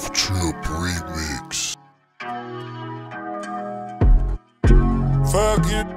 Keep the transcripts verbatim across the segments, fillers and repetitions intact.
Trip Remix. Fuck it.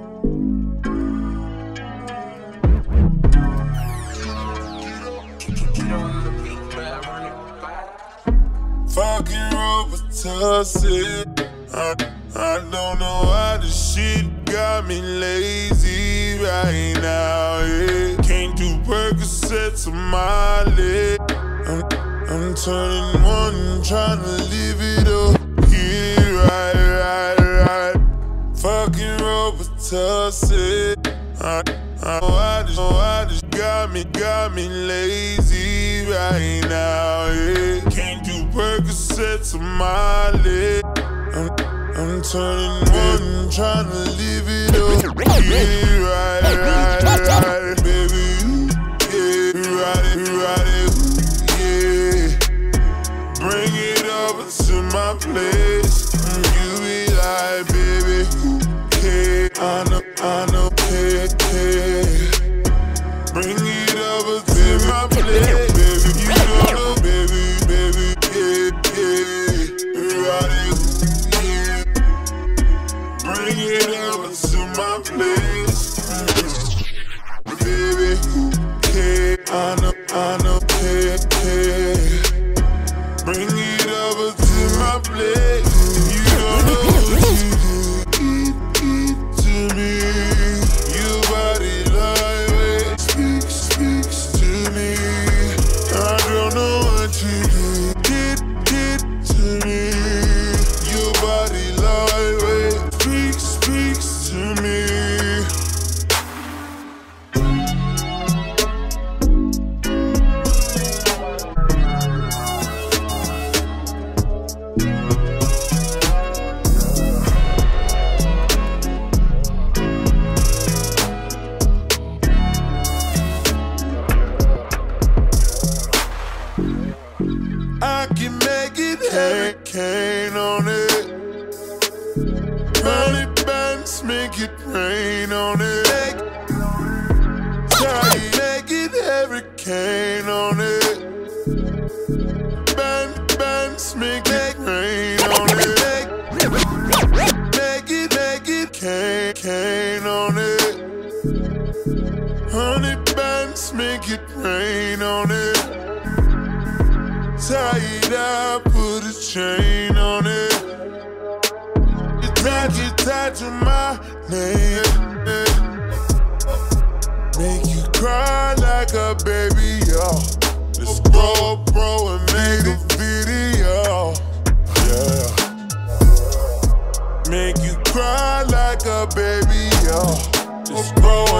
Fucking Robitussin. I, I don't know why this shit got me lazy right now, yeah. Can't do Percocets on my leg. I'm, I'm turning one, trying to live it up. Get it right, right, right. Fucking Robitussin. I, I know why this, why this got me, got me lazy right now, yeah. Can't do Percocets on my leg. I'm, I'm turning one, trying to live it up. Get it right, right, right, baby. Yeah, ride it, ride it, yeah. Bring it over to my place. You be like, baby, who cares? I know, I know, care, care. Bring it over to my place, baby. You don't know, baby, baby, yeah, yeah. Ride it. Bring it over to my place, baby. Who cares? I know, I know, care, care. Bring it over to my place. You don't know what you do. Give, give to me. Your body lightweight speaks, speaks to me. I don't know what you do. Get, get to me. Your body lightweight speaks, speaks to me. I can make it hurricane on it. Honey bands make it rain on it. Try make it hurricane on it. Band bands make it rain on it. Make it, make it cane, cane on it. Honey bands make it rain on it. Tie it up, put a chain on it. Make it tied to my name. Make you cry like a baby, yo. Let's go, bro, and make a video, yeah. Make you cry like a baby, yo. Let's go,